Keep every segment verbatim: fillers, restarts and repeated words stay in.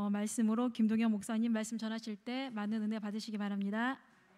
어, 말씀으로 김동영 목사님 말씀 전하실 때 많은 은혜 받으시기 바랍니다.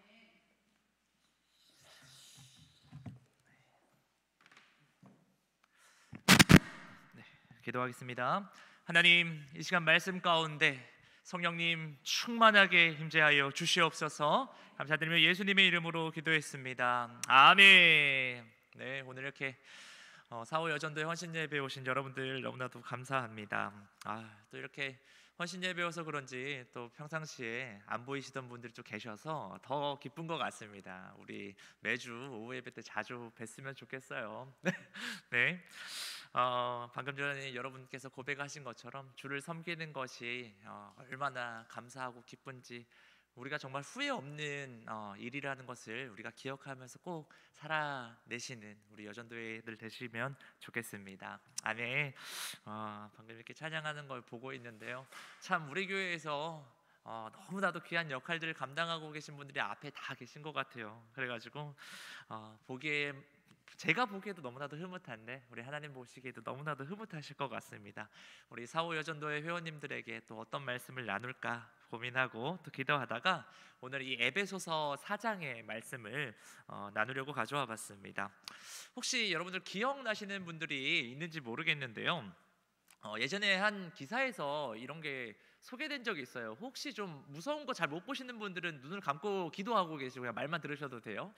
네, 기도하겠습니다. 하나님, 이 시간 말씀 가운데 성령님 충만하게 임재하여 주시옵소서. 감사드리며 예수님의 이름으로 기도했습니다. 아멘. 네, 오늘 이렇게 어, 사호 여전도에 헌신 예배 오신 여러분들 너무나도 감사합니다. 아, 또 이렇게 헌신 예배여서 그런지 또 평상시에 안 보이시던 분들이 좀 계셔서 더 기쁜 것 같습니다. 우리 매주 오후 예배 때 자주 뵀으면 좋겠어요. 네. 어, 방금 전에 여러분께서 고백하신 것처럼 주를 섬기는 것이 어, 얼마나 감사하고 기쁜지 우리가 정말 후회 없는 어, 일이라는 것을 우리가 기억하면서 꼭 살아내시는 우리 여전도회들 되시면 좋겠습니다. 아멘. 어, 방금 이렇게 찬양하는 걸 보고 있는데요, 참 우리 교회에서 어, 너무나도 귀한 역할들을 감당하고 계신 분들이 앞에 다 계신 것 같아요. 그래가지고 어, 보기에 제가 보기에도 너무나도 흐뭇한데 우리 하나님 보시기에도 너무나도 흐뭇하실 것 같습니다. 우리 사호 여전도회 회원님들에게 또 어떤 말씀을 나눌까 고민하고 또 기도하다가 오늘 이 에베소서 사 장의 말씀을 어, 나누려고 가져와 봤습니다. 혹시 여러분들 기억나시는 분들이 있는지 모르겠는데요, 어, 예전에 한 기사에서 이런 게 소개된 적이 있어요. 혹시 좀 무서운 거 잘 못 보시는 분들은 눈을 감고 기도하고 계시고 그냥 말만 들으셔도 돼요.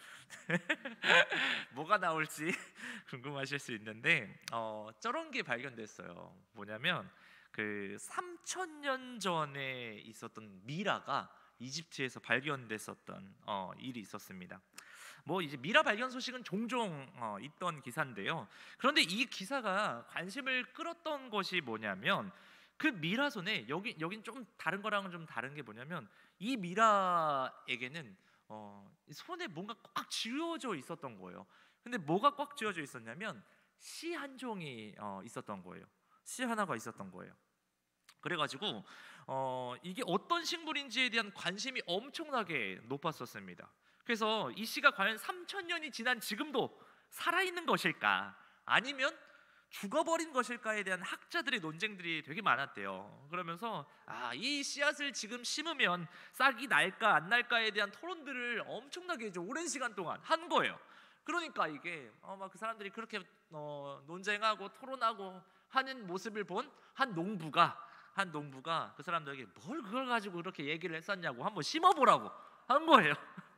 뭐가 나올지 궁금하실 수 있는데 어, 저런 게 발견됐어요. 뭐냐면 그 삼천 년 전에 있었던 미라가 이집트에서 발견됐었던 어, 일이 있었습니다. 뭐 이제 미라 발견 소식은 종종 어, 있던 기사인데요, 그런데 이 기사가 관심을 끌었던 것이 뭐냐면 그 미라손에 여기 여긴 좀 다른 거랑은 좀 다른 게 뭐냐면 이 미라에게는 어, 손에 뭔가 꽉 쥐어져 있었던 거예요. 근데 뭐가 꽉 쥐어져 있었냐면 씨 한 종이 어, 있었던 거예요. 씨 하나가 있었던 거예요. 그래가지고 어, 이게 어떤 식물인지에 대한 관심이 엄청나게 높았었습니다. 그래서 이 씨가 과연 삼천 년이 지난 지금도 살아있는 것일까, 아니면 죽어버린 것일까에 대한 학자들의 논쟁들이 되게 많았대요. 그러면서 아, 이 씨앗을 지금 심으면 싹이 날까 안 날까에 대한 토론들을 엄청나게 이제 오랜 시간 동안 한 거예요. 그러니까 이게 어, 막 그 사람들이 그렇게 어, 논쟁하고 토론하고 하는 모습을 본 한 농부가 한 농부가 그 사람들에게 뭘 그걸 가지고 그렇게 얘기를 했었냐고 한번 심어보라고 한 거예요.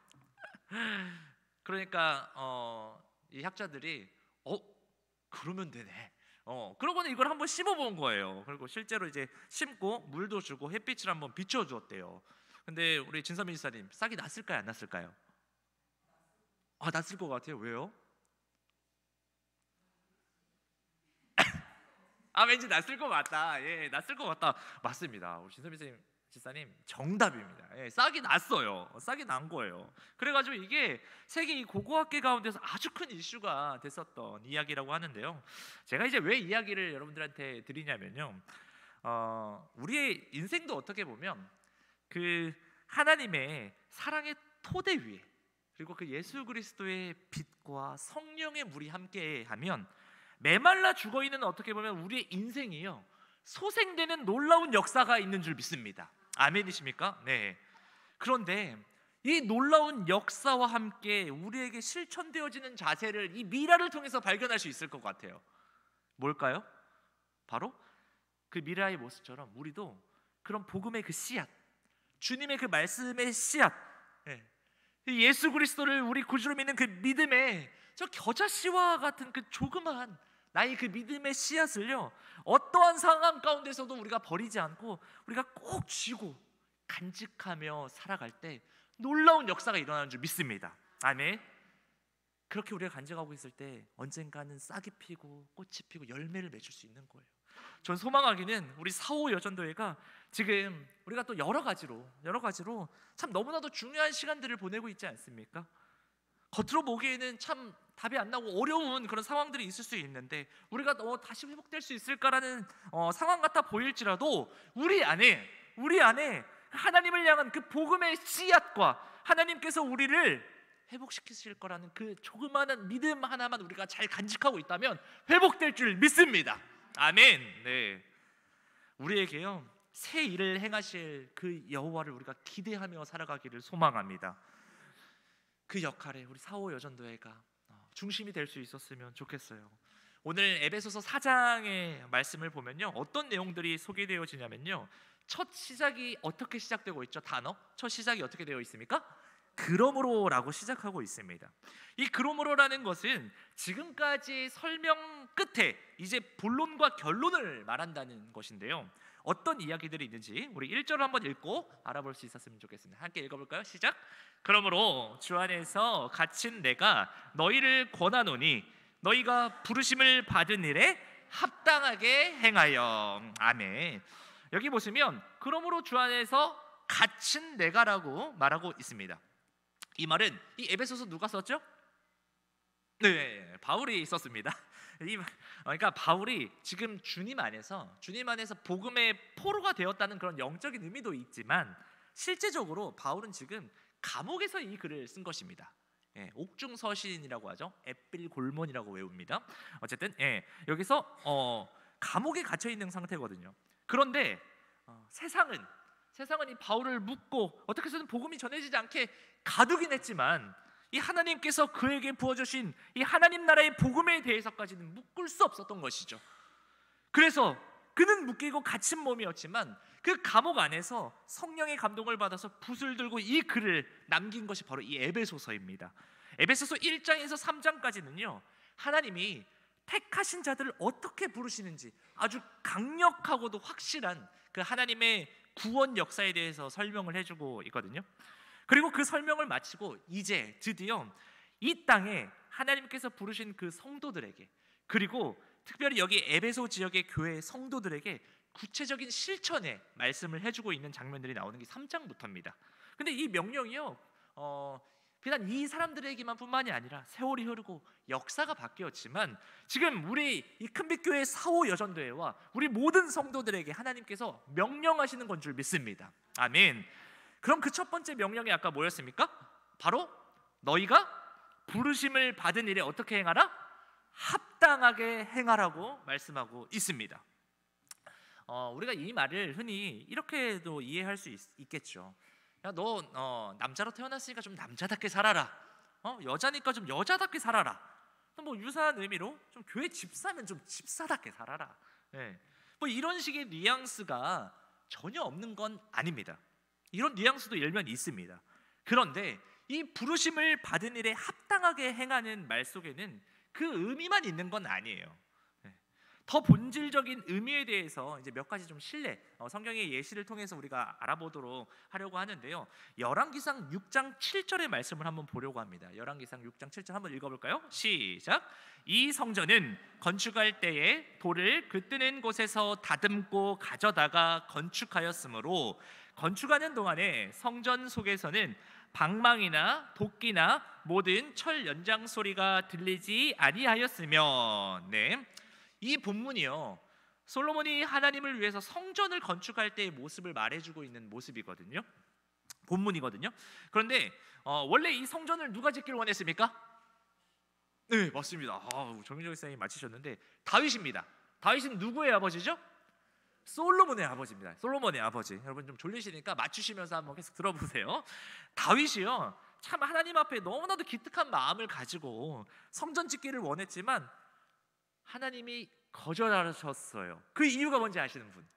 그러니까 어, 이 학자들이 어 그러면 되네. 어 그러고는 이걸 한번 심어본 거예요. 그리고 실제로 이제 심고 물도 주고 햇빛을 한번 비춰주었대요. 근데 우리 진선민 지사님, 싹이 났을까요, 안 났을까요? 아, 났을 것 같아요. 왜요? 아, 왠지 났을 것 같다. 예, 났을 것 같다. 맞습니다. 우리 진선민 지사님 지사님 정답입니다. 예, 싹이 났어요. 싹이 난 거예요. 그래가지고 이게 세계 이 고고학계 가운데서 아주 큰 이슈가 됐었던 이야기라고 하는데요, 제가 이제 왜 이야기를 여러분들한테 드리냐면요, 어, 우리의 인생도 어떻게 보면 그 하나님의 사랑의 토대 위에 그리고 그 예수 그리스도의 빛과 성령의 물이 함께하면 메말라 죽어있는 어떻게 보면 우리의 인생이요 소생되는 놀라운 역사가 있는 줄 믿습니다. 아멘이십니까? 네. 그런데 이 놀라운 역사와 함께 우리에게 실천되어지는 자세를 이 미라를 통해서 발견할 수 있을 것 같아요. 뭘까요? 바로 그 미라의 모습처럼 우리도 그런 복음의 그 씨앗, 주님의 그 말씀의 씨앗, 예수 그리스도를 우리 구주로 믿는 그 믿음의 저 겨자씨와 같은 그 조그마한 나의 그 믿음의 씨앗을요 어떠한 상황 가운데서도 우리가 버리지 않고 우리가 꼭 쥐고 간직하며 살아갈 때 놀라운 역사가 일어나는 줄 믿습니다. 아멘. 그렇게 우리가 간직하고 있을 때 언젠가는 싹이 피고 꽃이 피고 열매를 맺을 수 있는 거예요. 전 소망하기는 우리 사호 여전도회가 지금 우리가 또 여러 가지로 여러 가지로 참 너무나도 중요한 시간들을 보내고 있지 않습니까? 겉으로 보기에는 참 답이 안 나오고 어려운 그런 상황들이 있을 수 있는데 우리가 어, 다시 회복될 수 있을까라는 어, 상황 같아 보일지라도 우리 안에 우리 안에 하나님을 향한 그 복음의 씨앗과 하나님께서 우리를 회복시키실 거라는 그 조그마한 믿음 하나만 우리가 잘 간직하고 있다면 회복될 줄 믿습니다. 아멘. 네. 우리에게요 새 일을 행하실 그 여호와를 우리가 기대하며 살아가기를 소망합니다. 그 역할에 우리 사오 여전도회가 중심이 될 수 있었으면 좋겠어요. 오늘 에베소서 사 장의 말씀을 보면요, 어떤 내용들이 소개되어지냐면요, 첫 시작이 어떻게 시작되고 있죠? 단어 첫 시작이 어떻게 되어 있습니까? 그러므로라고 시작하고 있습니다. 이 그러므로라는 것은 지금까지 설명 끝에 이제 본론과 결론을 말한다는 것인데요, 어떤 이야기들이 있는지 우리 일 절을 한번 읽고 알아볼 수 있었으면 좋겠습니다. 함께 읽어볼까요? 시작. 그러므로 주 안에서 갇힌 내가 너희를 권하노니 너희가 부르심을 받은 일에 합당하게 행하여. 아멘. 여기 보시면 그러므로 주 안에서 갇힌 내가라고 말하고 있습니다. 이 말은 이 에베소서 누가 썼죠? 네, 바울이 썼습니다. 이, 그러니까 바울이 지금 주님 안에서 주님 안에서 복음의 포로가 되었다는 그런 영적인 의미도 있지만, 실제적으로 바울은 지금 감옥에서 이 글을 쓴 것입니다. 예, 옥중서신이라고 하죠. 앳빌 골몬이라고 외웁니다. 어쨌든 예, 여기서 어, 감옥에 갇혀 있는 상태거든요. 그런데 어, 세상은 세상은 이 바울을 묻고 어떻게 해서든 복음이 전해지지 않게 가두긴 했지만, 이 하나님께서 그에게 부어주신 이 하나님 나라의 복음에 대해서까지는 묶을 수 없었던 것이죠. 그래서 그는 묶이고 갇힌 몸이었지만 그 감옥 안에서 성령의 감동을 받아서 붓을 들고 이 글을 남긴 것이 바로 이 에베소서입니다. 에베소서 일 장에서 삼 장까지는요, 하나님이 택하신 자들을 어떻게 부르시는지 아주 강력하고도 확실한 그 하나님의 구원 역사에 대해서 설명을 해주고 있거든요. 그리고 그 설명을 마치고 이제 드디어 이 땅에 하나님께서 부르신 그 성도들에게, 그리고 특별히 여기 에베소 지역의 교회 성도들에게 구체적인 실천의 말씀을 해주고 있는 장면들이 나오는 게 삼 장부터입니다. 근데 이 명령이요, 어, 비단 이 사람들에게만 뿐만이 아니라 세월이 흐르고 역사가 바뀌었지만 지금 우리 이 큰빛교회 사오 여전도회와 우리 모든 성도들에게 하나님께서 명령하시는 건 줄 믿습니다. 아멘. 그럼 그 첫 번째 명령이 아까 뭐였습니까? 바로 너희가 부르심을 받은 일에 어떻게 행하라? 합당하게 행하라고 말씀하고 있습니다. 어, 우리가 이 말을 흔히 이렇게도 이해할 수 있, 있겠죠. 야, 너 어, 남자로 태어났으니까 좀 남자답게 살아라. 어, 여자니까 좀 여자답게 살아라. 뭐 유사한 의미로 좀 교회 집사면 좀 집사답게 살아라. 네. 뭐 이런 식의 뉘앙스가 전혀 없는 건 아닙니다. 이런 뉘앙스도 일면 있습니다. 그런데 이 부르심을 받은 일에 합당하게 행하는 말 속에는 그 의미만 있는 건 아니에요. 더 본질적인 의미에 대해서 이제 몇 가지 좀 신뢰, 어, 성경의 예시를 통해서 우리가 알아보도록 하려고 하는데요. 열왕기상 육 장 칠 절의 말씀을 한번 보려고 합니다. 열왕기상 육 장 칠 절 한번 읽어볼까요? 시작. 이 성전은 건축할 때에 돌을 그 뜨는 곳에서 다듬고 가져다가 건축하였으므로 건축하는 동안에 성전 속에서는 방망이나 도끼나 모든 철 연장 소리가 들리지 아니하였으며. 네. 이 본문이요, 솔로몬이 하나님을 위해서 성전을 건축할 때의 모습을 말해주고 있는 모습이거든요. 본문이거든요. 그런데 어, 원래 이 성전을 누가 짓기를 원했습니까? 네, 맞습니다. 아, 정민정 목사님 맞히셨는데 다윗입니다. 다윗은 누구의 아버지죠? 솔로몬의 아버지입니다. 솔로몬의 아버지. 여러분 좀 졸리시니까 맞추시면서 한번 계속 들어보세요. 다윗이요, 참 하나님 앞에 너무나도 기특한 마음을 가지고 성전 짓기를 원했지만 하나님이 거절하셨어요. 그 이유가 뭔지 아시는 분?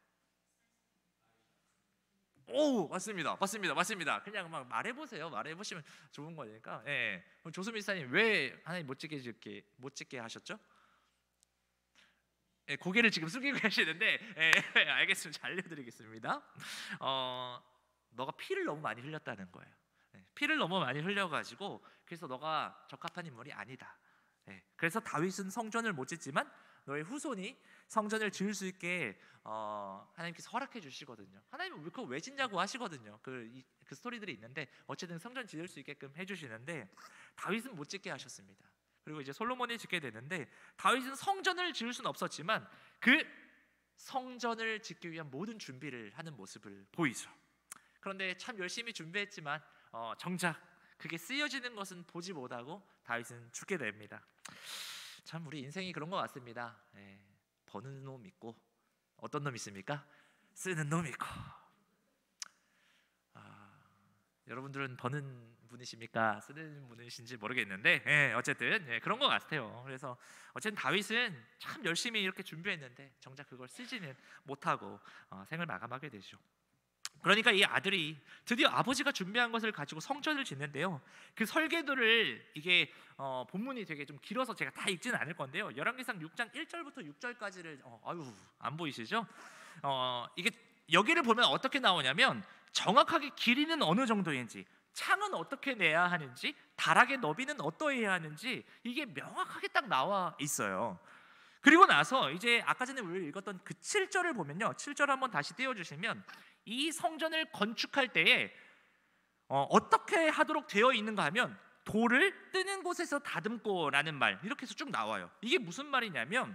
오, 맞습니다. 맞습니다. 맞습니다. 그냥 막 말해보세요. 말해보시면 좋은 거니까. 예. 조수미 목사님 왜 하나님 못 찍게 짓게 못 찍게 하셨죠? 예, 고개를 지금 숙이고 계시는데, 예, 알겠습니다. 잘 알려드리겠습니다. 어, 너가 피를 너무 많이 흘렸다는 거예요. 예, 피를 너무 많이 흘려가지고 그래서 너가 적합한 인물이 아니다. 네, 그래서 다윗은 성전을 못 짓지만 너의 후손이 성전을 지을 수 있게 어, 하나님께서 허락해 주시거든요. 하나님은 그거 왜 짓냐고 하시거든요. 그, 이, 그 스토리들이 있는데 어쨌든 성전 지을 수 있게끔 해주시는데 다윗은 못 짓게 하셨습니다. 그리고 이제 솔로몬이 짓게 되는데 다윗은 성전을 지을 수는 없었지만 그 성전을 짓기 위한 모든 준비를 하는 모습을 보이죠. 그런데 참 열심히 준비했지만 어, 정작 그게 쓰여지는 것은 보지 못하고 다윗은 죽게 됩니다. 참 우리 인생이 그런 것 같습니다. 예, 버는 놈 있고 어떤 놈 있습니까? 쓰는 놈이고. 아, 여러분들은 버는 분이십니까? 쓰는 분이신지 모르겠는데, 예, 어쨌든 예, 그런 것 같아요. 그래서 어쨌든 다윗은 참 열심히 이렇게 준비했는데 정작 그걸 쓰지는 못하고 어, 생을 마감하게 되죠. 그러니까 이 아들이 드디어 아버지가 준비한 것을 가지고 성전을 짓는데요. 그 설계도를 이게 어, 본문이 되게 좀 길어서 제가 다 읽지는 않을 건데요. 열왕기상 육 장 일 절부터 육 절까지를 어, 아유 안 보이시죠? 어, 이게 여기를 보면 어떻게 나오냐면 정확하게 길이는 어느 정도인지, 창은 어떻게 내야 하는지, 다락의 너비는 어떠해야 하는지 이게 명확하게 딱 나와 있어요. 그리고 나서 이제 아까 전에 우리 읽었던 그 칠 절을 보면요, 칠 절 한번 다시 띄워주시면 이 성전을 건축할 때에 어, 어떻게 하도록 되어 있는가 하면 돌을 뜨는 곳에서 다듬고라는 말, 이렇게 해서 쭉 나와요. 이게 무슨 말이냐면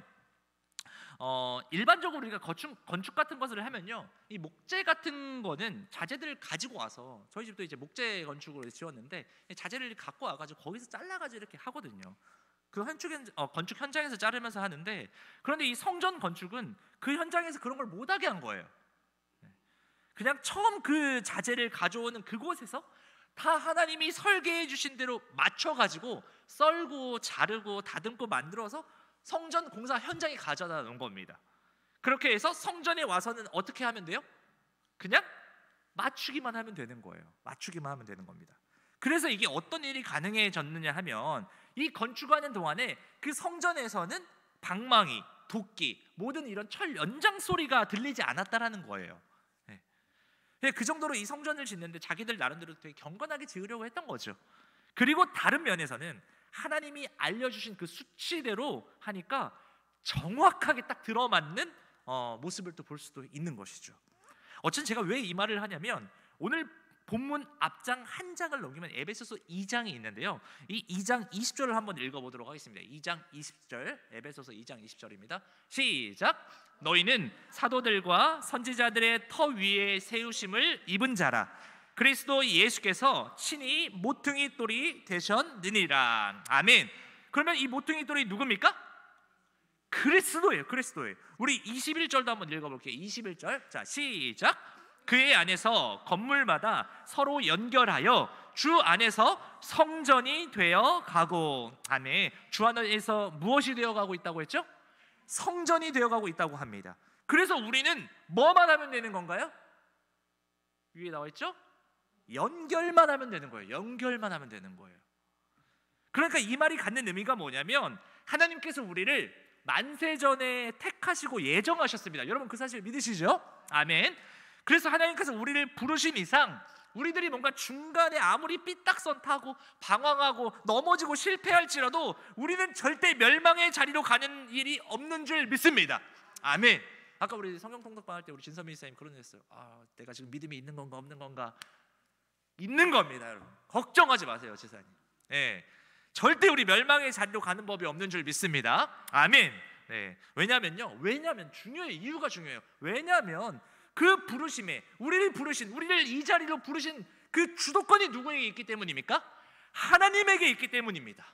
어, 일반적으로 우리가 건축, 건축 같은 것을 하면요, 이 목재 같은 거는 자재들을 가지고 와서, 저희 집도 이제 목재 건축으로 지었는데 자재를 갖고 와가지고 거기서 잘라가지고 이렇게 하거든요. 그 건축, 어, 건축 현장에서 자르면서 하는데, 그런데 이 성전 건축은 그 현장에서 그런 걸 못하게 한 거예요. 그냥 처음 그 자재를 가져오는 그곳에서 다 하나님이 설계해 주신 대로 맞춰가지고 썰고 자르고 다듬고 만들어서 성전 공사 현장에 가져다 놓은 겁니다. 그렇게 해서 성전에 와서는 어떻게 하면 돼요? 그냥 맞추기만 하면 되는 거예요. 맞추기만 하면 되는 겁니다. 그래서 이게 어떤 일이 가능해졌느냐 하면 이 건축하는 동안에 그 성전에서는 방망이, 도끼, 모든 이런 철 연장 소리가 들리지 않았다라는 거예요. 그 정도로 이 성전을 짓는데 자기들 나름대로 되게 경건하게 지으려고 했던 거죠. 그리고 다른 면에서는 하나님이 알려주신 그 수치대로 하니까 정확하게 딱 들어맞는 어, 모습을 또 볼 수도 있는 것이죠. 어쨌든 제가 왜 이 말을 하냐면 오늘 본문 앞장 한 장을 넘기면 에베소서 이 장이 있는데요, 이 이 장 이십 절을 한번 읽어보도록 하겠습니다. 이 장 이십 절, 에베소서 이 장 이십 절입니다. 시작! 너희는 사도들과 선지자들의 터 위에 세우심을 입은 자라. 그리스도 예수께서 친히 모퉁이 돌이 되셨느니라. 아멘. 그러면 이 모퉁이 돌이 누굽니까? 그리스도예요. 그리스도예요. 우리 이십일 절도 한번 읽어볼게요. 이십일 절, 자 시작! 그의 안에서 건물마다 서로 연결하여 주 안에서 성전이 되어 가고. 아멘. 주 안에서 무엇이 되어 가고 있다고 했죠? 성전이 되어 가고 있다고 합니다. 그래서 우리는 뭐만 하면 되는 건가요? 위에 나와 있죠? 연결만 하면 되는 거예요. 연결만 하면 되는 거예요. 그러니까 이 말이 갖는 의미가 뭐냐면 하나님께서 우리를 만세전에 택하시고 예정하셨습니다. 여러분 그 사실 믿으시죠? 아멘. 그래서 하나님께서 우리를 부르신 이상 우리들이 뭔가 중간에 아무리 삐딱선 타고 방황하고 넘어지고 실패할지라도 우리는 절대 멸망의 자리로 가는 일이 없는 줄 믿습니다. 아멘. 아까 우리 성경 통독반 할 때 우리 진선미 목사님 그런 얘기했어요. 아, 내가 지금 믿음이 있는 건가 없는 건가? 있는 겁니다, 여러분. 걱정하지 마세요, 지사님. 네, 절대 우리 멸망의 자리로 가는 법이 없는 줄 믿습니다. 아멘. 네, 왜냐면요, 왜냐면 중요해요. 이유가 중요해요. 왜냐면 그 부르심에 우리를 부르신, 우리를 이 자리로 부르신 그 주도권이 누구에게 있기 때문입니까? 하나님에게 있기 때문입니다.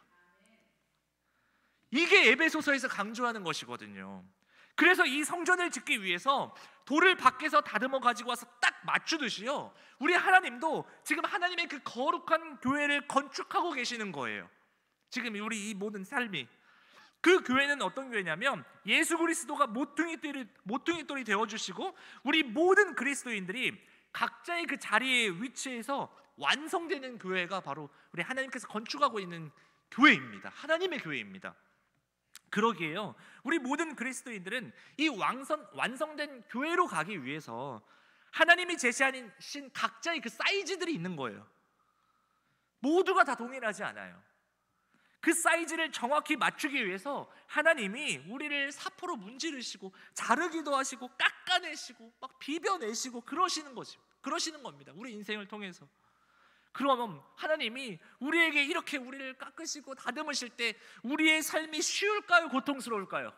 이게 에베소서에서 강조하는 것이거든요. 그래서 이 성전을 짓기 위해서 돌을 밖에서 다듬어 가지고 와서 딱 맞추듯이요, 우리 하나님도 지금 하나님의 그 거룩한 교회를 건축하고 계시는 거예요. 지금 우리 이 모든 삶이, 그 교회는 어떤 교회냐면 예수 그리스도가 모퉁이 돌이, 모퉁이 돌이 되어주시고 우리 모든 그리스도인들이 각자의 그 자리에 위치해서 완성되는 교회가 바로 우리 하나님께서 건축하고 있는 교회입니다. 하나님의 교회입니다. 그러기에요, 우리 모든 그리스도인들은 이 완성, 완성된 교회로 가기 위해서 하나님이 제시하신 각자의 그 사이즈들이 있는 거예요. 모두가 다 동일하지 않아요. 그 사이즈를 정확히 맞추기 위해서 하나님이 우리를 사포로 문지르시고 자르기도 하시고 깎아내시고 막 비벼내시고 그러시는 거죠. 그러시는 겁니다. 우리 인생을 통해서. 그러면 하나님이 우리에게 이렇게 우리를 깎으시고 다듬으실 때 우리의 삶이 쉬울까요? 고통스러울까요?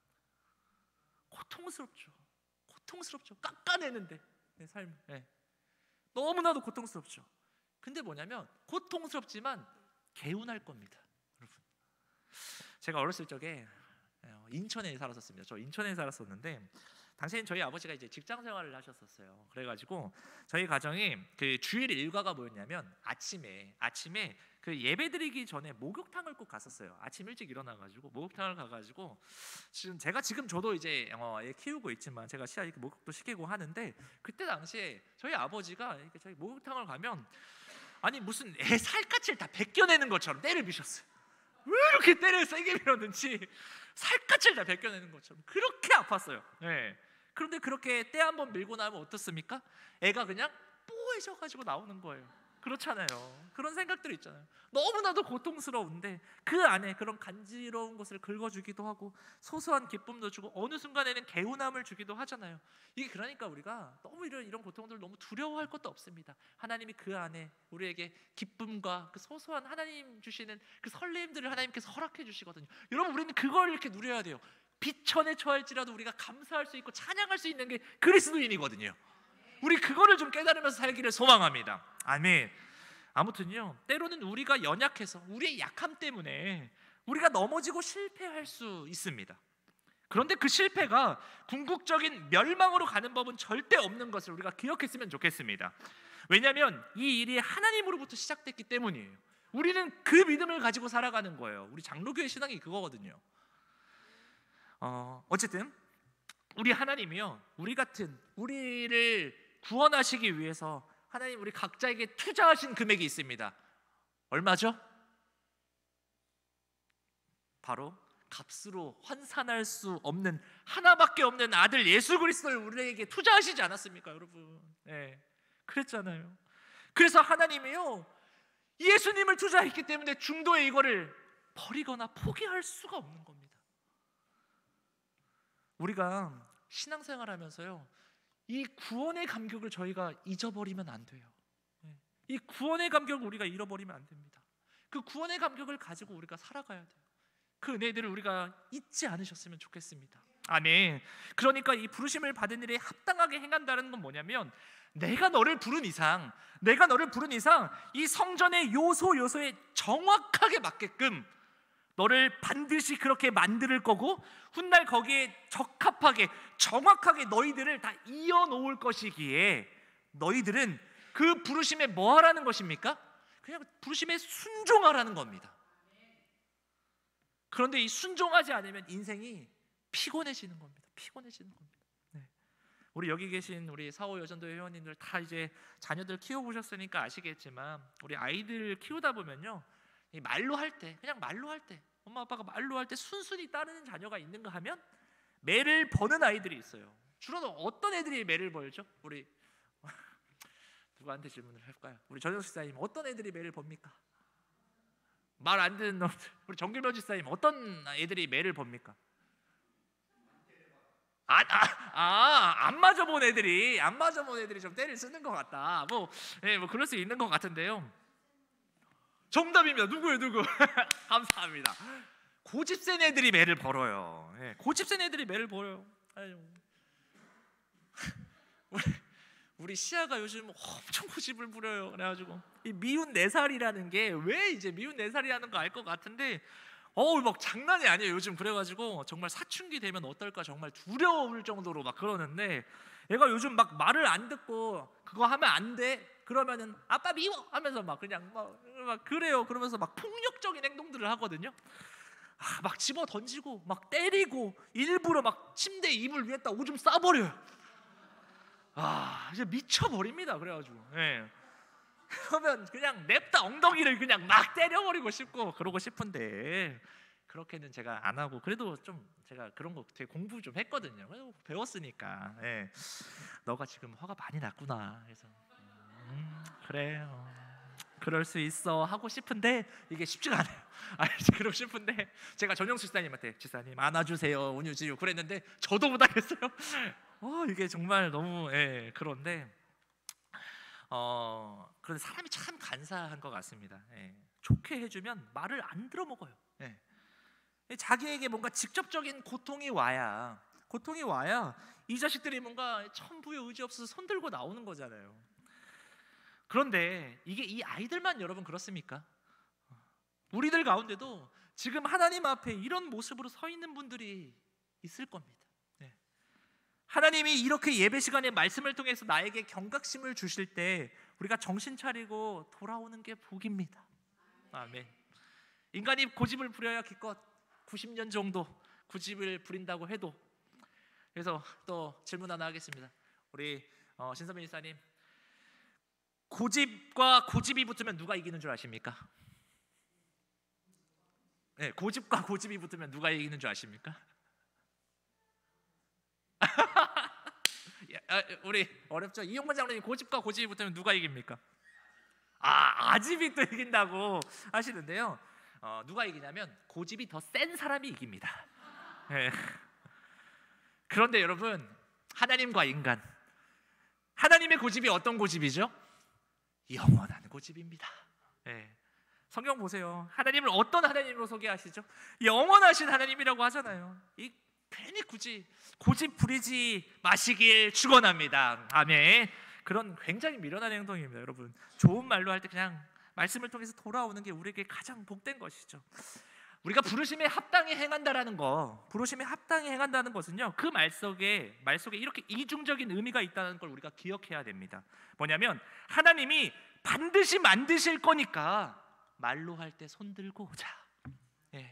고통스럽죠. 고통스럽죠. 깎아내는데 내 삶, 네. 너무나도 고통스럽죠. 근데 뭐냐면 고통스럽지만 개운할 겁니다. 여러분, 제가 어렸을 적에 인천에 살았었습니다. 저 인천에 살았었는데 당시엔 저희 아버지가 이제 직장 생활을 하셨었어요. 그래가지고 저희 가정이 그 주일 일과가 뭐였냐면 아침에 아침에 그 예배드리기 전에 목욕탕을 꼭 갔었어요. 아침 일찍 일어나가지고 목욕탕을 가가지고 지금 제가 지금 저도 이제 어, 애 키우고 있지만 제가 시아 이렇게 목욕도 시키고 하는데 그때 당시에 저희 아버지가 이렇게 저희 목욕탕을 가면 아니 무슨 애 살갗을 다 벗겨내는 것처럼 때를 미셨어요. 왜 이렇게 때를 세게 밀었는지 살갗을 다 벗겨내는 것처럼 그렇게 아팠어요. 네. 그런데 그렇게 때 한번 밀고 나면 어떻습니까? 애가 그냥 뽀해져가지고 나오는 거예요. 그렇잖아요. 그런 생각들이 있잖아요. 너무나도 고통스러운데 그 안에 그런 간지러운 것을 긁어주기도 하고 소소한 기쁨도 주고 어느 순간에는 개운함을 주기도 하잖아요. 이게 그러니까 우리가 너무 이런, 이런 고통들을 너무 두려워할 것도 없습니다. 하나님이 그 안에 우리에게 기쁨과 그 소소한 하나님 주시는 그 설렘들을 하나님께서 허락해 주시거든요. 여러분 우리는 그걸 이렇게 누려야 돼요. 비천에 처할지라도 우리가 감사할 수 있고 찬양할 수 있는 게 그리스도인이거든요. 우리 그거를 좀 깨달으면서 살기를 소망합니다. 아멘. 아무튼요, 때로는 우리가 연약해서 우리의 약함 때문에 우리가 넘어지고 실패할 수 있습니다. 그런데 그 실패가 궁극적인 멸망으로 가는 법은 절대 없는 것을 우리가 기억했으면 좋겠습니다. 왜냐하면 이 일이 하나님으로부터 시작됐기 때문이에요. 우리는 그 믿음을 가지고 살아가는 거예요. 우리 장로교회 신앙이 그거거든요. 어, 어쨌든 우리 하나님이요, 우리 같은 우리를 구원하시기 위해서 하나님 우리 각자에게 투자하신 금액이 있습니다. 얼마죠? 바로 값으로 환산할 수 없는 하나밖에 없는 아들 예수 그리스도를 우리에게 투자하시지 않았습니까, 여러분? 네, 그랬잖아요. 그래서 하나님이요, 예수님을 투자했기 때문에 중도에 이거를 버리거나 포기할 수가 없는 겁니다. 우리가 신앙생활하면서요, 이 구원의 감격을 저희가 잊어버리면 안 돼요. 이 구원의 감격을 우리가 잃어버리면 안 됩니다. 그 구원의 감격을 가지고 우리가 살아가야 돼요. 그 은혜들을 우리가 잊지 않으셨으면 좋겠습니다. 아멘. 그러니까 이 부르심을 받은 일에 합당하게 행한다는 건 뭐냐면, 내가 너를 부른 이상 내가 너를 부른 이상 이 성전의 요소 요소에 정확하게 맞게끔 너를 반드시 그렇게 만들 거고, 훗날 거기에 적합하게 정확하게 너희들을 다 이어놓을 것이기에 너희들은 그 부르심에 뭐 하라는 것입니까? 그냥 부르심에 순종하라는 겁니다. 그런데 이 순종하지 않으면 인생이 피곤해지는 겁니다. 피곤해지는 겁니다. 네. 우리 여기 계신 우리 사호 여전도 회원님들 다 이제 자녀들 키워보셨으니까 아시겠지만, 우리 아이들 키우다 보면요, 이 말로 할 때, 그냥 말로 할 때, 엄마 아빠가 말로 할 때 순순히 따르는 자녀가 있는가 하면 매를 버는 아이들이 있어요. 주로 어떤 애들이 매를 벌죠? 우리 누구한테 질문을 할까요? 우리 전영 집사님, 어떤 애들이 매를 법니까? 말 안 듣는 놈들. 우리 정길묘 집사님, 어떤 애들이 매를 법니까? 아, 아, 아, 안 맞아본 애들이 안 맞아본 애들이 좀 때를 쓰는 것 같다. 뭐, 예, 뭐 그럴 수 있는 것 같은데요. 정답입니다. 누구예요, 누구? 감사합니다. 고집센 애들이 매를 벌어요. 예, 고집센 애들이 매를 벌어요. 아유. 우리, 우리 시아가 요즘 엄청 고집을 부려요. 그래가지고 이 미운 네 살이라는 게 왜 이제 미운 네 살이라는 거 알 것 같은데, 어우 막 장난이 아니에요 요즘. 그래가지고 정말 사춘기 되면 어떨까 정말 두려울 정도로 막 그러는데, 얘가 요즘 막 말을 안 듣고 그거 하면 안 돼 그러면은 아빠 미워 하면서 막 그냥 막, 막 그래요. 그러면서 막 폭력적인 행동들을 하거든요. 아, 막 집어 던지고 막 때리고 일부러 막 침대 이불 위에다 오줌 싸버려요. 아, 이제 미쳐버립니다. 그래가지고 예. 그러면 그냥 냅다 엉덩이를 그냥 막 때려버리고 싶고 그러고 싶은데, 그렇게는 제가 안 하고, 그래도 좀 제가 그런 거 되게 공부 좀 했거든요. 배웠으니까. 예. 너가 지금 화가 많이 났구나. 그래서 음, 그래, 어, 그럴 수 있어 하고 싶은데 이게 쉽지가 않아요. 아니, 그러고 싶은데 제가 전영수 집사님한테, 집사님 안아주세요 온유지유 그랬는데 저도 못하겠어요. 어, 이게 정말 너무 예, 그런데 어, 그런데 사람이 참 간사한 것 같습니다. 예. 좋게 해주면 말을 안 들어먹어요. 예. 자기에게 뭔가 직접적인 고통이 와야 고통이 와야 이 자식들이 뭔가 천부의 의지 없어서 손들고 나오는 거잖아요. 그런데 이게 이 아이들만 여러분 그렇습니까? 우리들 가운데도 지금 하나님 앞에 이런 모습으로 서 있는 분들이 있을 겁니다. 네. 하나님이 이렇게 예배 시간에 말씀을 통해서 나에게 경각심을 주실 때 우리가 정신 차리고 돌아오는 게 복입니다. 아멘. 인간이 고집을 부려야 기껏 구십 년 정도 고집을 부린다고 해도. 그래서 또 질문 하나 하겠습니다. 우리 어, 신선민 이사님, 고집과 고집이 붙으면 누가 이기는 줄 아십니까? 네, 고집과 고집이 붙으면 누가 이기는 줄 아십니까? 우리 어렵죠? 이용만 장로님, 고집과 고집이 붙으면 누가 이깁니까? 아, 아집이 또 이긴다고 하시는데요. 어, 누가 이기냐면 고집이 더 센 사람이 이깁니다. 네. 그런데 여러분, 하나님과 인간, 하나님의 고집이 어떤 고집이죠? 영원한 고집입니다. 네. 성경 보세요. 하나님을 어떤 하나님으로 소개하시죠? 영원하신 하나님이라고 하잖아요. 이 괜히 굳이 고집 부리지 마시길 축원합니다. 아멘. 그런 굉장히 미련한 행동입니다. 여러분, 좋은 말로 할 때 그냥 말씀을 통해서 돌아오는 게 우리에게 가장 복된 것이죠. 우리가 부르심에 합당히 행한다라는 거, 부르심에 합당히 행한다는 것은요, 그 말 속에 말 속에 이렇게 이중적인 의미가 있다는 걸 우리가 기억해야 됩니다. 뭐냐면 하나님이 반드시 만드실 거니까 말로 할 때 손 들고 오자. 예,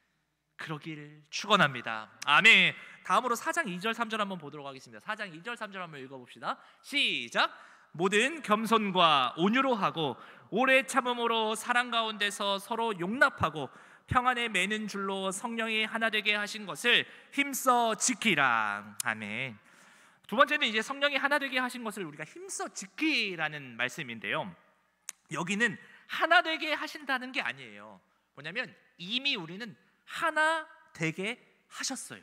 그러기를 축원합니다. 아멘. 다음으로 사 장 이 절 삼 절 한번 보도록 하겠습니다. 사 장 이 절 삼 절 한번 읽어봅시다. 시작. 모든 겸손과 온유로 하고 오래 참음으로 사랑 가운데서 서로 용납하고 평안에 매는 줄로 성령이 하나 되게 하신 것을 힘써 지키라. 아멘. 두 번째는 이제 성령이 하나 되게 하신 것을 우리가 힘써 지키라는 말씀인데요, 여기는 하나 되게 하신다는 게 아니에요. 뭐냐면 이미 우리는 하나 되게 하셨어요.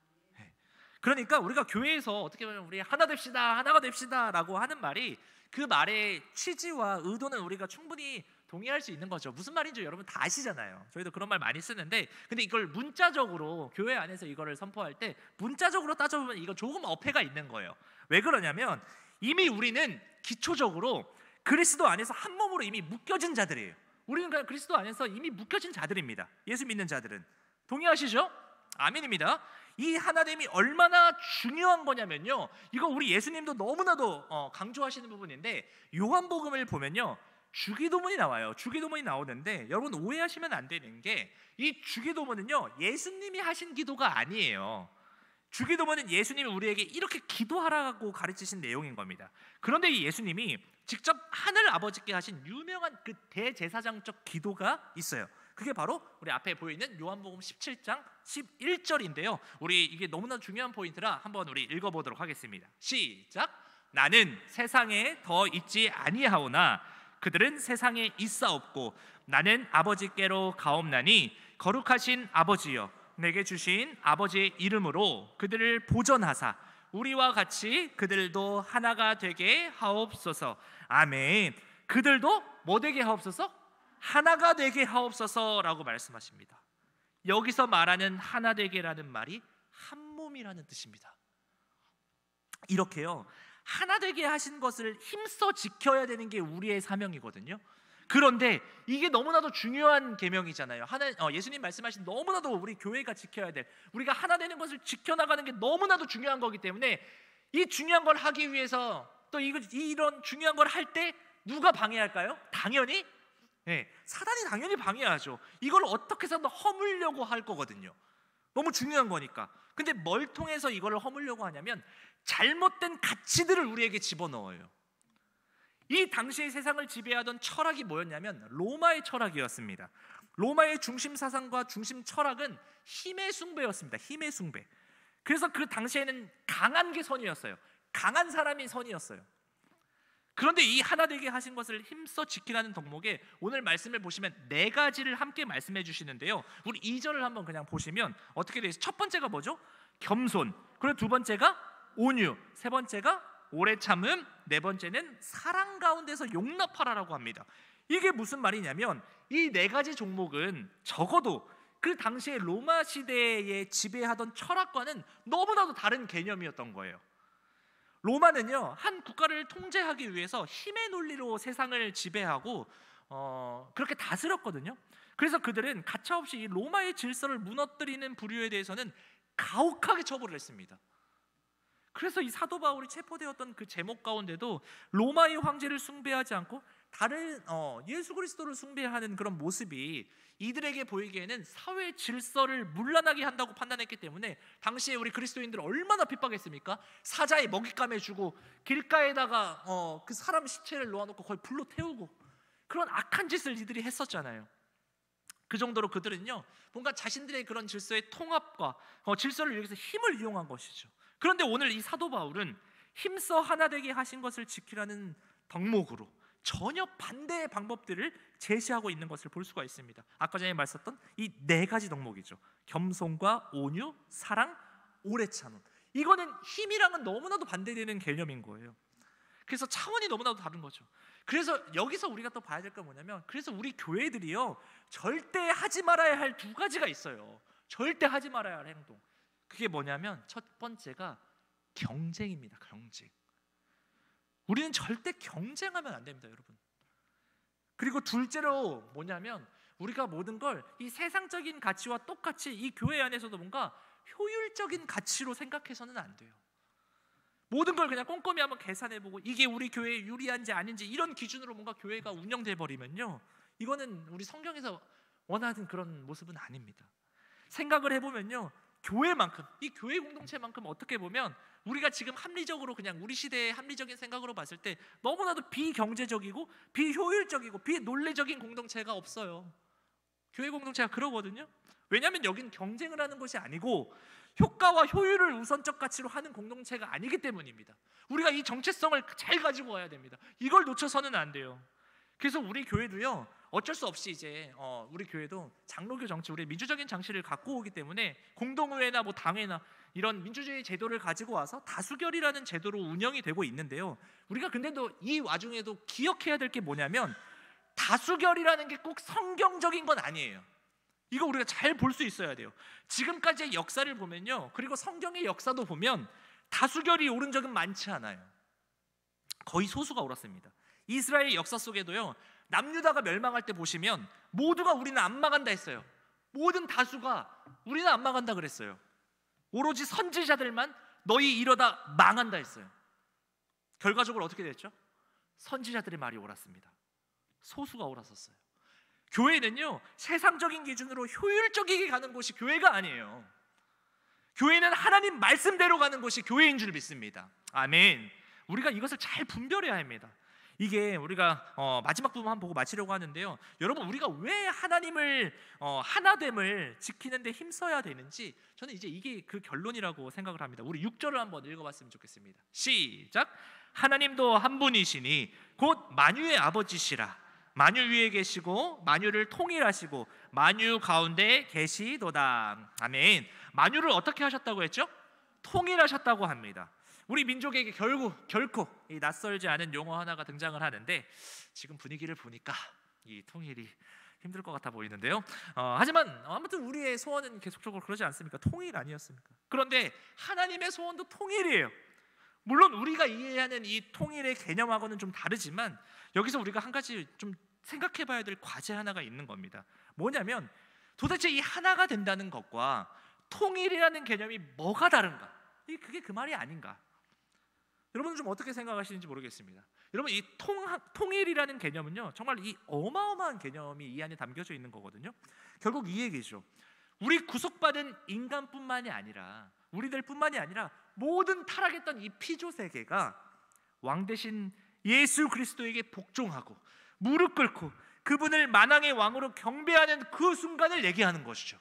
그러니까 우리가 교회에서 어떻게 보면 우리 하나 됩시다, 하나가 됩시다 라고 하는 말이, 그 말의 취지와 의도는 우리가 충분히 동의할 수 있는 거죠. 무슨 말인지 여러분 다 아시잖아요. 저희도 그런 말 많이 쓰는데, 근데 이걸 문자적으로 교회 안에서 이거를 선포할 때 문자적으로 따져보면 이거 조금 어폐가 있는 거예요. 왜 그러냐면 이미 우리는 기초적으로 그리스도 안에서 한 몸으로 이미 묶여진 자들이에요. 우리는 그냥 그리스도 안에서 이미 묶여진 자들입니다. 예수 믿는 자들은. 동의하시죠? 아멘입니다. 이 하나됨이 얼마나 중요한 거냐면요, 이거 우리 예수님도 너무나도 어, 강조하시는 부분인데, 요한복음을 보면요 주기도문이 나와요. 주기도문이 나오는데 여러분 오해하시면 안 되는 게, 이 주기도문은요 예수님이 하신 기도가 아니에요. 주기도문은 예수님이 우리에게 이렇게 기도하라고 가르치신 내용인 겁니다. 그런데 이 예수님이 직접 하늘 아버지께 하신 유명한 그 대제사장적 기도가 있어요. 그게 바로 우리 앞에 보이는 요한복음 십칠 장 십일 절인데요, 우리 이게 너무나 중요한 포인트라 한번 우리 읽어보도록 하겠습니다. 시작. 나는 세상에 더 있지 아니하오나 그들은 세상에 있사옵고 나는 아버지께로 가옵나니 거룩하신 아버지여, 내게 주신 아버지의 이름으로 그들을 보전하사 우리와 같이 그들도 하나가 되게 하옵소서. 아멘. 그들도 뭐 되게 하옵소서? 하나가 되게 하옵소서라고 말씀하십니다. 여기서 말하는 하나 되게라는 말이 한 몸이라는 뜻입니다. 이렇게요, 하나 되게 하신 것을 힘써 지켜야 되는 게 우리의 사명이거든요. 그런데 이게 너무나도 중요한 계명이잖아요. 하나, 어, 예수님 말씀하신 너무나도 우리 교회가 지켜야 될, 우리가 하나 되는 것을 지켜나가는 게 너무나도 중요한 거기 때문에, 이 중요한 걸 하기 위해서 또 이거, 이런 중요한 걸 할 때 누가 방해할까요? 당연히 네, 사단이 당연히 방해하죠. 이걸 어떻게 해서든 허물려고 할 거거든요. 너무 중요한 거니까. 근데 뭘 통해서 이걸 허물려고 하냐면 잘못된 가치들을 우리에게 집어넣어요. 이 당시의 세상을 지배하던 철학이 뭐였냐면 로마의 철학이었습니다. 로마의 중심 사상과 중심 철학은 힘의 숭배였습니다. 힘의 숭배. 그래서 그 당시에는 강한 게 선이었어요. 강한 사람이 선이었어요. 그런데 이 하나 되게 하신 것을 힘써 지키라는 덕목에 오늘 말씀을 보시면 네 가지를 함께 말씀해 주시는데요, 우리 이 절을 한번 그냥 보시면 어떻게 되어 있어요? 첫 번째가 뭐죠? 겸손. 그리고 두 번째가 온유. 세 번째가 오래 참음. 네 번째는 사랑 가운데서 용납하라라고 합니다. 이게 무슨 말이냐면 이 네 가지 종목은 적어도 그 당시에 로마 시대에 지배하던 철학과는 너무나도 다른 개념이었던 거예요. 로마는요, 한 국가를 통제하기 위해서 힘의 논리로 세상을 지배하고 어, 그렇게 다스렸거든요. 그래서 그들은 가차없이 이 로마의 질서를 무너뜨리는 부류에 대해서는 가혹하게 처벌을 했습니다. 그래서 이 사도 바울이 체포되었던 그 제목 가운데도 로마의 황제를 숭배하지 않고 다른 어, 예수 그리스도를 숭배하는 그런 모습이 이들에게 보이기에는 사회 질서를 문란하게 한다고 판단했기 때문에 당시에 우리 그리스도인들 얼마나 핍박했습니까? 사자에 먹잇감에 주고 길가에다가 어, 그 사람 시체를 놓아놓고 거의 불로 태우고 그런 악한 짓을 이들이 했었잖아요. 그 정도로 그들은요 뭔가 자신들의 그런 질서의 통합과 어, 질서를 위해서 힘을 이용한 것이죠. 그런데 오늘 이 사도 바울은 힘써 하나 되게 하신 것을 지키라는 덕목으로 전혀 반대의 방법들을 제시하고 있는 것을 볼 수가 있습니다. 아까 전에 말했었던 이 네 가지 덕목이죠. 겸손과 온유, 사랑, 오래 참음. 이거는 힘이랑은 너무나도 반대되는 개념인 거예요. 그래서 차원이 너무나도 다른 거죠. 그래서 여기서 우리가 또 봐야 될 건 뭐냐면, 그래서 우리 교회들이요 절대 하지 말아야 할 두 가지가 있어요. 절대 하지 말아야 할 행동. 그게 뭐냐면 첫 번째가 경쟁입니다. 경쟁. 우리는 절대 경쟁하면 안 됩니다, 여러분. 그리고 둘째로 뭐냐면 우리가 모든 걸 이 세상적인 가치와 똑같이 이 교회 안에서도 뭔가 효율적인 가치로 생각해서는 안 돼요. 모든 걸 그냥 꼼꼼히 한번 계산해보고 이게 우리 교회에 유리한지 아닌지 이런 기준으로 뭔가 교회가 운영돼 버리면요, 이거는 우리 성경에서 원하는 그런 모습은 아닙니다. 생각을 해보면요, 교회만큼, 이 교회 공동체만큼 어떻게 보면 우리가 지금 합리적으로 그냥 우리 시대의 합리적인 생각으로 봤을 때 너무나도 비경제적이고 비효율적이고 비논리적인 공동체가 없어요. 교회 공동체가 그러거든요. 왜냐하면 여긴 경쟁을 하는 것이 아니고 효과와 효율을 우선적 가치로 하는 공동체가 아니기 때문입니다. 우리가 이 정체성을 잘 가지고 와야 됩니다. 이걸 놓쳐서는 안 돼요. 그래서 우리 교회도요 어쩔 수 없이 이제 어, 우리 교회도 장로교 정치, 우리 민주적인 장치를 갖고 오기 때문에 공동의회나 뭐 당회나 이런 민주주의 제도를 가지고 와서 다수결이라는 제도로 운영이 되고 있는데요. 우리가 근데도 이 와중에도 기억해야 될 게 뭐냐면 다수결이라는 게 꼭 성경적인 건 아니에요. 이거 우리가 잘 볼 수 있어야 돼요. 지금까지의 역사를 보면요, 그리고 성경의 역사도 보면 다수결이 오른 적은 많지 않아요. 거의 소수가 옳았습니다. 이스라엘 역사 속에도요 남유다가 멸망할 때 보시면 모두가 우리는 안 망한다 했어요. 모든 다수가 우리는 안 망한다 그랬어요. 오로지 선지자들만 너희 이러다 망한다 했어요. 결과적으로 어떻게 됐죠? 선지자들의 말이 옳았습니다. 소수가 옳았었어요. 교회는요 세상적인 기준으로 효율적이게 가는 곳이 교회가 아니에요. 교회는 하나님 말씀대로 가는 곳이 교회인 줄 믿습니다. 아멘. 우리가 이것을 잘 분별해야 합니다. 이게 우리가 어, 마지막 부분만 보고 마치려고 하는데요, 여러분 우리가 왜 하나님을 어, 하나됨을 지키는 데 힘써야 되는지 저는 이제 이게 그 결론이라고 생각을 합니다. 우리 육 절을 한번 읽어봤으면 좋겠습니다. 시작. 하나님도 한 분이시니 곧 만유의 아버지시라. 만유 위에 계시고 만유를 통일하시고 만유 가운데 계시도다. 아멘. 만유를 어떻게 하셨다고 했죠? 통일하셨다고 합니다. 우리 민족에게 결국 결코 이 낯설지 않은 용어 하나가 등장을 하는데, 지금 분위기를 보니까 이 통일이 힘들 것 같아 보이는데요. 어, 하지만 아무튼 우리의 소원은 계속적으로 그러지 않습니까? 통일 아니었습니까? 그런데 하나님의 소원도 통일이에요. 물론 우리가 이해하는 이 통일의 개념하고는 좀 다르지만 여기서 우리가 한 가지 좀 생각해봐야 될 과제 하나가 있는 겁니다. 뭐냐면 도대체 이 하나가 된다는 것과 통일이라는 개념이 뭐가 다른가? 그게 그 말이 아닌가? 여러분은 좀 어떻게 생각하시는지 모르겠습니다. 여러분 이 통, 통일이라는 개념은요 정말 이 어마어마한 개념이 이 안에 담겨져 있는 거거든요. 결국 이 얘기죠. 우리 구속받은 인간뿐만이 아니라 우리들뿐만이 아니라 모든 타락했던 이 피조 세계가 왕 대신 예수 그리스도에게 복종하고 무릎 꿇고 그분을 만왕의 왕으로 경배하는 그 순간을 얘기하는 것이죠.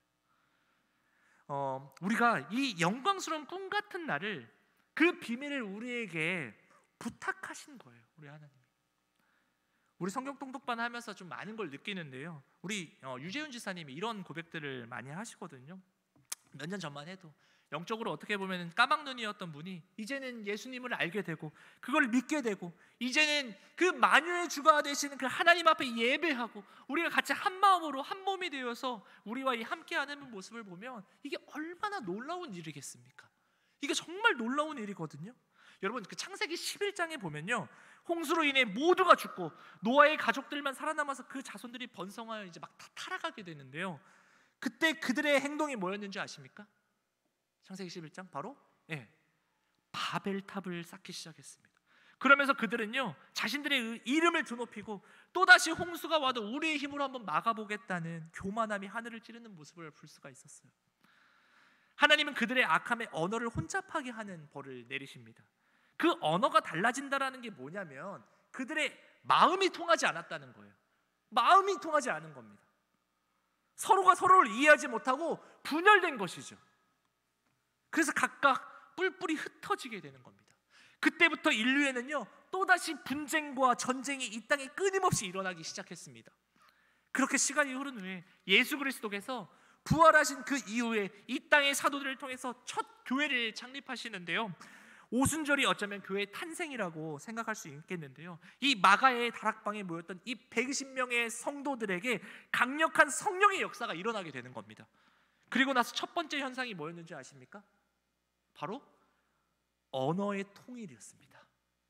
어, 우리가 이 영광스러운 꿈 같은 날을, 그 비밀을 우리에게 부탁하신 거예요. 우리 하나님. 우리 성경 통독반 하면서 좀 많은 걸 느끼는데요, 우리 어, 유재훈 지사님이 이런 고백들을 많이 하시거든요. 몇 년 전만 해도 영적으로 어떻게 보면 까막눈이었던 분이 이제는 예수님을 알게 되고 그걸 믿게 되고 이제는 그 만유의 주가 되시는 그 하나님 앞에 예배하고 우리가 같이 한 마음으로 한 몸이 되어서 우리와 이 함께하는 모습을 보면 이게 얼마나 놀라운 일이겠습니까? 이게 정말 놀라운 일이거든요. 여러분 그 창세기 십일 장에 보면요, 홍수로 인해 모두가 죽고 노아의 가족들만 살아남아서 그 자손들이 번성하여 이제 막 다 타락하게 되는데요, 그때 그들의 행동이 뭐였는지 아십니까? 창세기 십일 장 바로 예, 바벨탑을 쌓기 시작했습니다. 그러면서 그들은요 자신들의 이름을 드높이고 또다시 홍수가 와도 우리의 힘으로 한번 막아보겠다는 교만함이 하늘을 찌르는 모습을 볼 수가 있었어요. 하나님은 그들의 악함의 언어를 혼잡하게 하는 벌을 내리십니다. 그 언어가 달라진다라는 게 뭐냐면 그들의 마음이 통하지 않았다는 거예요. 마음이 통하지 않은 겁니다. 서로가 서로를 이해하지 못하고 분열된 것이죠. 그래서 각각 뿔뿔이 흩어지게 되는 겁니다. 그때부터 인류에는요 또다시 분쟁과 전쟁이 이 땅에 끊임없이 일어나기 시작했습니다. 그렇게 시간이 흐른 후에 예수 그리스도께서 부활하신 그 이후에 이 땅의 사도들을 통해서 첫 교회를 창립하시는데요, 오순절이 어쩌면 교회의 탄생이라고 생각할 수 있겠는데요, 이 마가의 다락방에 모였던 이 백이십 명의 성도들에게 강력한 성령의 역사가 일어나게 되는 겁니다. 그리고 나서 첫 번째 현상이 뭐였는지 아십니까? 바로 언어의 통일이었습니다.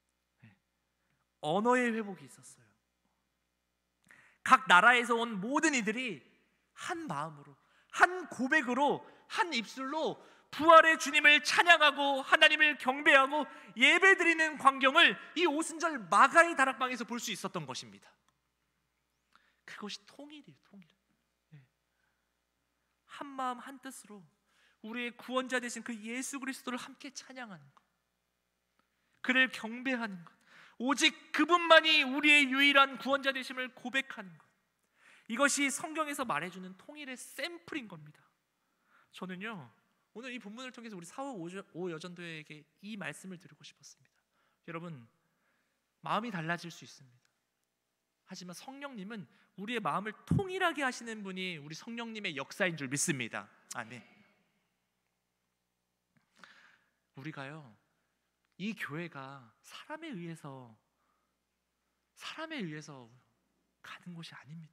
언어의 회복이 있었어요. 각 나라에서 온 모든 이들이 한 마음으로, 한 고백으로, 한 입술로 부활의 주님을 찬양하고 하나님을 경배하고 예배드리는 광경을 이 오순절 마가의 다락방에서 볼 수 있었던 것입니다. 그것이 통일이에요. 통일. 한 마음 한 뜻으로 우리의 구원자 되신 그 예수 그리스도를 함께 찬양하는 것, 그를 경배하는 것, 오직 그분만이 우리의 유일한 구원자 되심을 고백하는 것, 이것이 성경에서 말해주는 통일의 샘플인 겁니다. 저는요 오늘 이 본문을 통해서 우리 사호 오 여전도에게 이 말씀을 드리고 싶었습니다. 여러분, 마음이 달라질 수 있습니다. 하지만 성령님은 우리의 마음을 통일하게 하시는 분이 우리 성령님의 역사인 줄 믿습니다. 아멘. 우리가요 이 교회가 사람에 의해서 사람에 의해서 가는 곳이 아닙니다.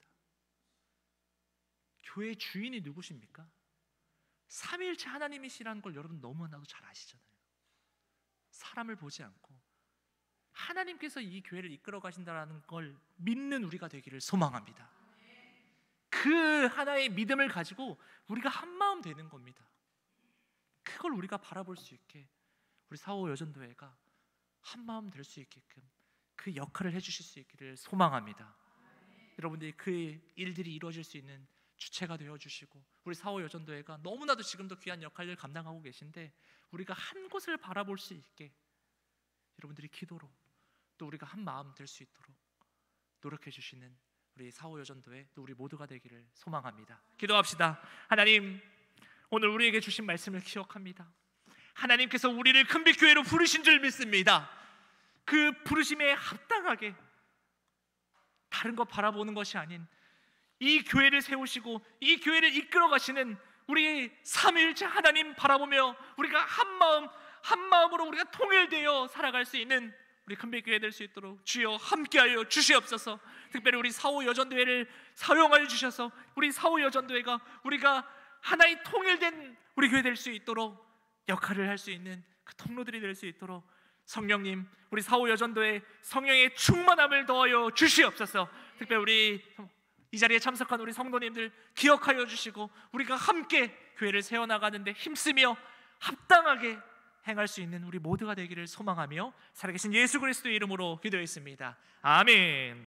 교회의 주인이 누구십니까? 삼위일체 하나님이시라는 걸 여러분 너무나도 잘 아시잖아요. 사람을 보지 않고 하나님께서 이 교회를 이끌어 가신다는 걸 믿는 우리가 되기를 소망합니다. 그 하나의 믿음을 가지고 우리가 한마음 되는 겁니다. 그걸 우리가 바라볼 수 있게 우리 사호 여전도회가 한마음 될 수 있게끔 그 역할을 해주실 수 있기를 소망합니다. 여러분들이 그 일들이 이루어질 수 있는 주체가 되어주시고 우리 사호 여전도회가 너무나도 지금도 귀한 역할을 감당하고 계신데 우리가 한 곳을 바라볼 수 있게 여러분들이 기도로 또 우리가 한 마음 될 수 있도록 노력해 주시는 우리 사호 여전도회 또 우리 모두가 되기를 소망합니다. 기도합시다. 하나님, 오늘 우리에게 주신 말씀을 기억합니다. 하나님께서 우리를 큰빛교회로 부르신 줄 믿습니다. 그 부르심에 합당하게 다른 것 바라보는 것이 아닌 이 교회를 세우시고 이 교회를 이끌어 가시는 우리 삼위일체 하나님 바라보며 우리가 한마음 한마음으로 우리가 통일되어 살아갈 수 있는 우리 큰빛교회 될 수 있도록 주여 함께하여 주시옵소서. 특별히 우리 사호 여전도회를 사용하여 주셔서 우리 사호 여전도회가 우리가 하나의 통일된 우리 교회 될 수 있도록 역할을 할 수 있는 그 통로들이 될 수 있도록 성령님, 우리 사호 여전도회 성령의 충만함을 더하여 주시옵소서. 특별히 우리 이 자리에 참석한 우리 성도님들 기억하여 주시고 우리가 함께 교회를 세워나가는데 힘쓰며 합당하게 행할 수 있는 우리 모두가 되기를 소망하며 살아계신 예수 그리스도의 이름으로 기도했습니다. 아멘.